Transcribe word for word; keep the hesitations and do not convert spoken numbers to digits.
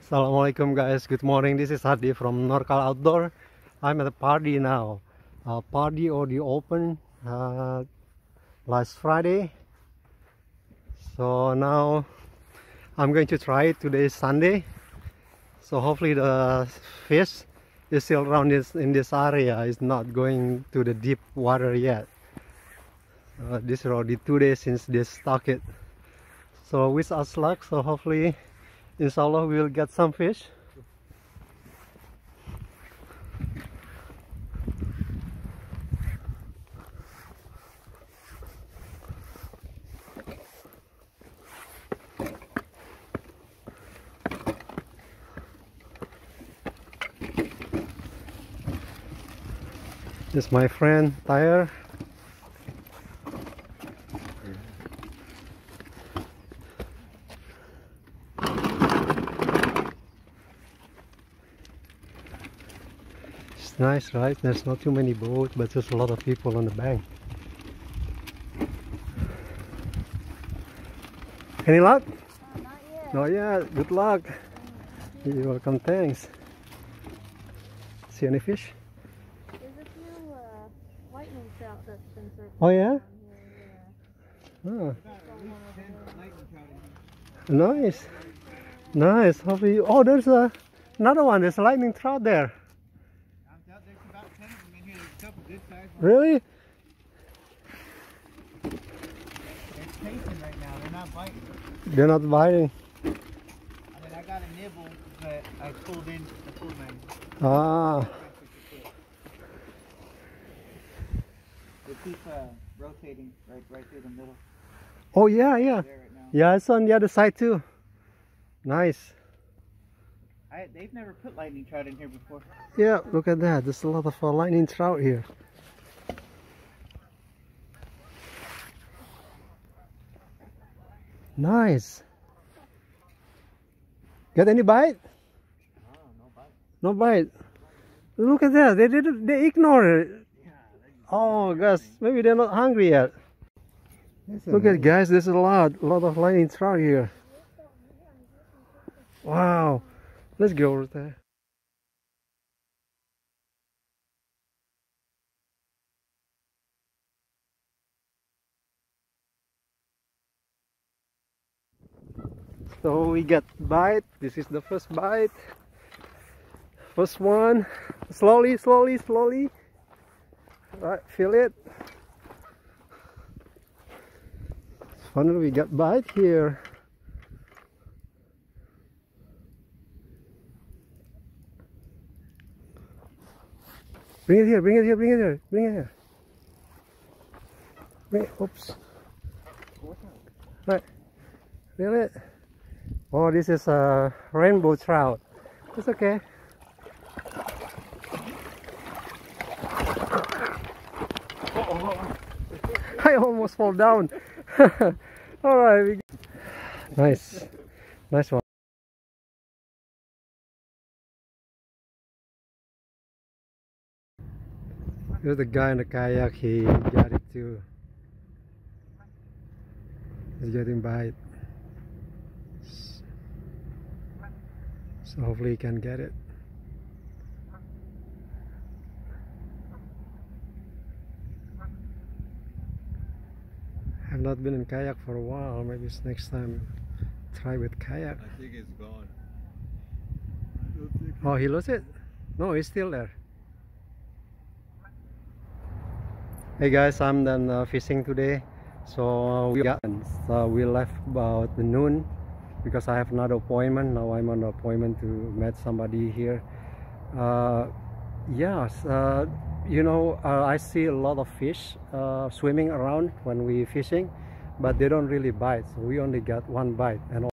Assalamualaikum guys, good morning. This is Pardee from Norcal Outdoor. I'm at the Pardee now. Uh, Pardee already opened uh, last Friday. So now I'm going to try it. Today is Sunday. So hopefully the fish is still around this, in this area. It's not going to the deep water yet. Uh, this is already two days since they stocked it. So wish us luck. So hopefully, inshallah, we will get some fish. This is my friend Tyre. It's nice, right? There's not too many boats, but there's a lot of people on the bank. Any luck? Uh, not yet. Not yet. Good luck. You're welcome. Thanks. See any fish? There's a few uh, lightning trout that's been circling. Oh yeah? around here, Oh. Nice. Nice. Hopefully. Oh, there's a, another one. There's a lightning trout there. There's about ten of them in here. There's a couple this size. Really? They're chasing right now. They're not biting. They're not biting. I mean, I got a nibble, but I pulled in the full man. Ah. They keep uh, rotating right, right through the middle. Oh yeah, yeah. There right now. Yeah, it's on the other side too. Nice. I, they've never put lightning trout in here before. Yeah, look at that. There's a lot of uh, lightning trout here. Nice. Got any bite? Oh, no bite. No bite. Look at that. They did. They ignore it. Yeah, Oh gosh, maybe they're not hungry yet. Look at guys. There's a lot, a lot of lightning trout here. Wow. Let's go over there. So we got bite. This is the first bite. First one. Slowly, slowly, slowly. Right, feel it. Finally, we got bite here. Bring it here, bring it here, bring it here, bring it here. Bring it, oops. Right, feel it. Oh, this is a rainbow trout. It's okay. I almost fall down. All right. Nice. Nice one. Here's the guy in the kayak. He got it too. He's getting bite. So hopefully he can get it. I've not been in kayak for a while. Maybe it's next time try with kayak. I think it's gone. Oh, he lost it? No, he's still there. Hey guys, I'm done uh, fishing today. So uh, we got uh, we left about noon because I have another appointment. Now I'm on an appointment to meet somebody here. Uh, yes, uh, you know, uh, I see a lot of fish uh, swimming around when we fishing, but they don't really bite. So we only got one bite. And